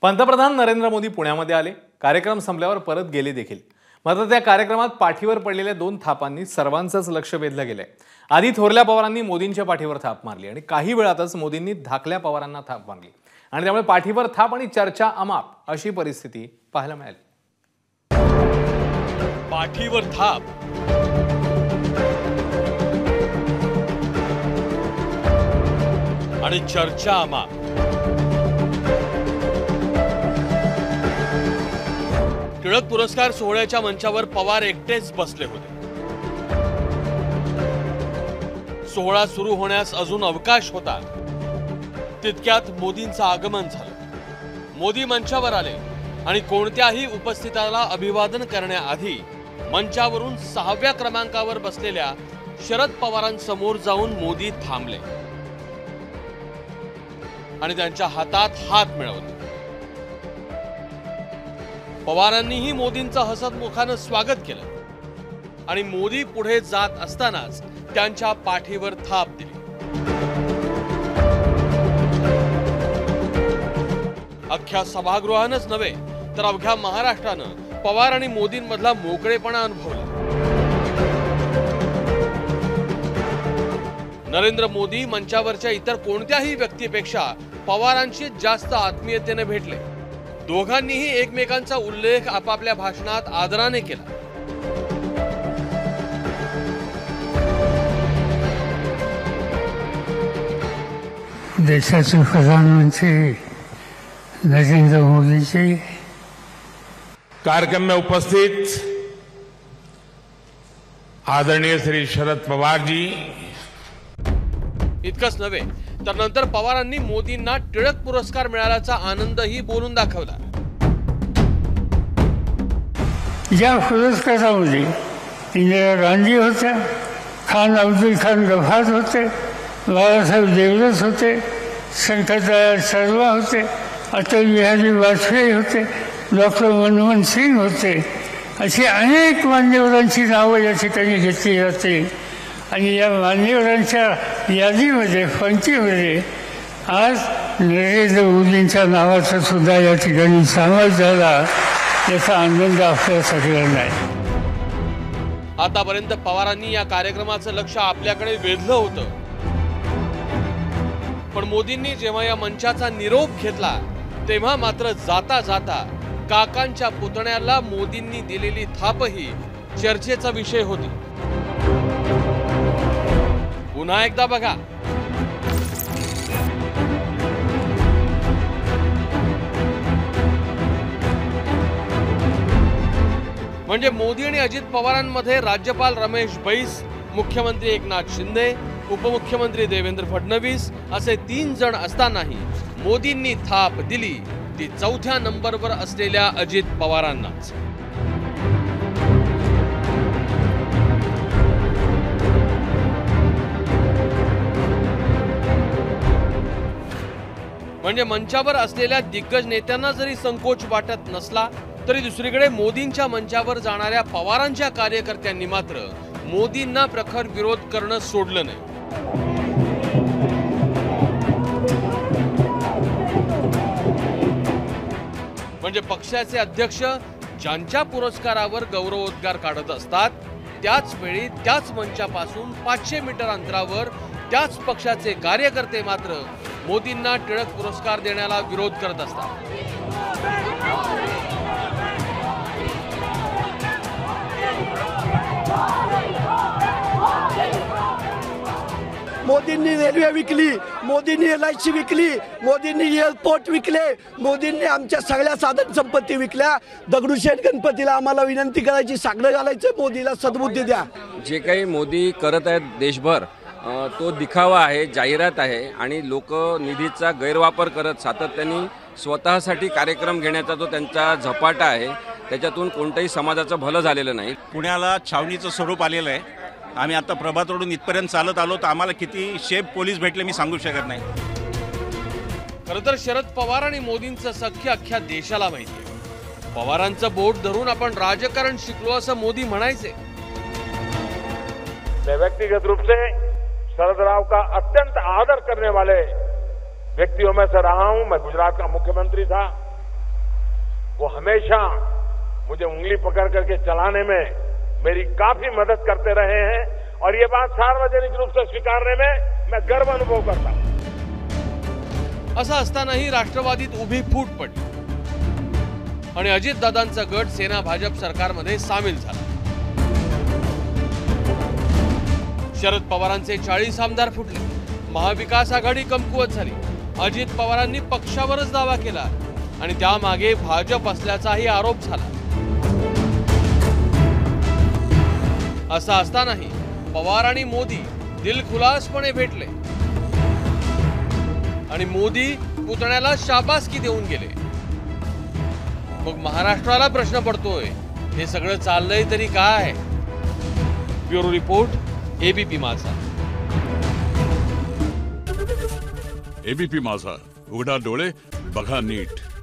पंतप्रधान नरेंद्र मोदी पुण्यामध्ये आले. कार्यक्रम संपल्यावर परत गेले देखील. मात्र त्या कार्यक्रमात पाठीवर पडलेल्या 2 थापांनी सर्वांचंच लक्ष वेधलं गेलंय. आधी थोरल्या पवारांनी मोदींच्या पाठीवर थाप मारली आणि काही वेळातच मोदींनी धाकल्या पवारांना थाप मारली आणि त्यामुळे पाठीवर थाप आणि चर्चा अमाप अशी परिस्थिती पाहायला मिळाली. पाठीवर थाप, आणि चर्चा अमाप. टिळक पुरस्कार सोहळ्याच्या मंचावर पवार एकटेच बसले होते. सोहळा सुरू होण्यास अजून अवकाश होता तितक्यात मोदींचं आगमन झालं. मोदी मंचावर आले आणि कोणत्याही उपस्थिताला अभिवादन करण्याआधी मंचावरून 6व्या क्रमांकावर बसलेल्या शरद पवारांसमोर जाऊन मोदी थांबले आणि त्यांच्या हातात हात मिळवले. पवारांनीही मोदींचं हसतमुखानं स्वागत केलं आणि मोदी पुढे जात असतानाच त्यांच्या पाठीवर थाप दिली. अख्ख्या सभागृहानंच नव्हे तर अवघ्या महाराष्ट्रानं पवार आणि मोदींमधला मोकळेपणा अनुभवला. नरेंद्र मोदी मंचावरच्या इतर कोणत्याही व्यक्तीपेक्षा पवारांशी जास्त आत्मीयतेने भेटले. दोघांनीही एकमेकांचा उल्लेख आपापल्या भाषणात आदराने केला. देशाचे प्रधानमंत्री नरेंद्र मोदी जी कार्यक्रम में उपस्थित आदरणीय श्री शरद पवार जी. इतकंच नव्हे तर नंतर पवारांनी मोदींना टिळक पुरस्कार मिळाल्याचा आनंदही बोलून दाखवला. या पुरस्कारामध्ये इंदिरा गांधी होत्या, खान अब्दुल खान गफार होते, बाळासाहेब देवरस होते, शंकरदयाळ शर्मा होते, अटल बिहारी वाजपेयी होते, डॉक्टर मनमोहन सिंग होते. अशी अनेक मान्यवरांची नावं या ठिकाणी घेतली जाते आणि या मान्यवरांच्या यादीमध्ये पंक्तीमध्ये आज नरेंद्र मोदींच्या नावाचा सुद्धा या ठिकाणी समावेश झाला. याचा आनंद आपल्या सगळ्यांना आहे. आतापर्यंत पवारांनी या कार्यक्रमाचं लक्ष आपल्याकडे वेधलं होतं, पण मोदींनी जेव्हा या मंचाचा निरोप घेतला तेव्हा मात्र जाता जाता काकांच्या पुतण्याला मोदींनी दिलेली थापही चर्चेचा विषय होती. पुन्हा एकदा बघा. म्हणजे मोदी आणि अजित पवारांमध्ये राज्यपाल रमेश बैस, मुख्यमंत्री एकनाथ शिंदे, उपमुख्यमंत्री देवेंद्र फडणवीस असे 3 जण असतानाही मोदींनी थाप दिली ती 4थ्या नंबरवर असलेल्या अजित पवारांनाच. म्हणजे मंचावर असलेल्या दिग्गज नेत्यांना जरी संकोच वाटत नसला तरी दुसरीकडे मोदींच्या मंचावर जाणाऱ्या पवारांच्या कार्यकर्त्यांनी मात्र मोदींना प्रखर विरोध करणं सोडलं नाही. म्हणजे पक्षाचे अध्यक्ष ज्यांच्या पुरस्कारावर गौरवोद्गार काढत असतात त्याच वेळी त्याच मंचापासून 500 मीटर अंतरावर त्याच पक्षाचे कार्यकर्ते मात्र मोदींना टिळक पुरस्कार देण्याला विरोध करत असतात. मोदींनी रेल्वे विकली, मोदींनी LIC विकली, मोदींनी एअरपोर्ट विकले, मोदींनी आमच्या सगळ्या साधन संपत्ती विकल्या. दगडूशेठ गणपतीला आम्हाला विनंती करायची, साकडं घालायचं, मोदीला सद्बुद्धी द्या. जे काही मोदी करत आहेत देशभर तो दिखावा आहे, जाहिरात आहे आणि लोक निधीचा गैरवापर करत सातत्याने स्वतःसाठी कार्यक्रम घेण्याचा जो त्यांचा झपाटा आहे त्याच्यातून कोणत्याही समाजाचं भलं झालेलं नाही. पुण्याला छावणीचं स्वरूप आलेलं आहे. आम्ही आता प्रभात रोडून इथपर्यंत चालत आलो तर आम्हाला किती शेप पोलीस भेटले मी सांगू शकत नाही. खरं तर शरद पवार आणि मोदींचं सख्य अख्ख्या देशाला माहिती आहे. पवारांचं बोट धरून आपण राजकारण शिकलो असं मोदी म्हणायचे. मैं व्यक्तिगत रूप से शरद राव का अत्यंत आदर करने वाले व्यक्तियों में से रहा हूं. मैं गुजरात का मुख्यमंत्री था, वो हमेशा मुझे उंगली पकड़ करके चलाने में मेरी काफी मदद करते रहे हैं और ये बात सार्वजनिक रूप से स्वीकारने में मैं गर्व अनुभव करता हूं। असं असतानाही राष्ट्रवादीत उभी फूट पडली आणि अजितदादांचा गट सेना भाजप सरकारमध्ये सामील झाला। शरद पवारांचे 40 आमदार फुटले, महाविकास आघाडी कमकुवत झाली, अजित पवारांनी पक्षावरच दावा केला आणि त्यामागे भाजप असल्याचाही आरोप झाला। असं असतानाही पवार आणि मोदी दिलखुलासपणे भेटले आणि मोदी पुतण्याला शाबासकी देऊन गेले। मग महाराष्ट्राला प्रश्न पडतोय, हे सगळं चाललंय तरी काय? Bureau report, ABP Majha. ABP Majha, उघडा डोळे बघा नीट।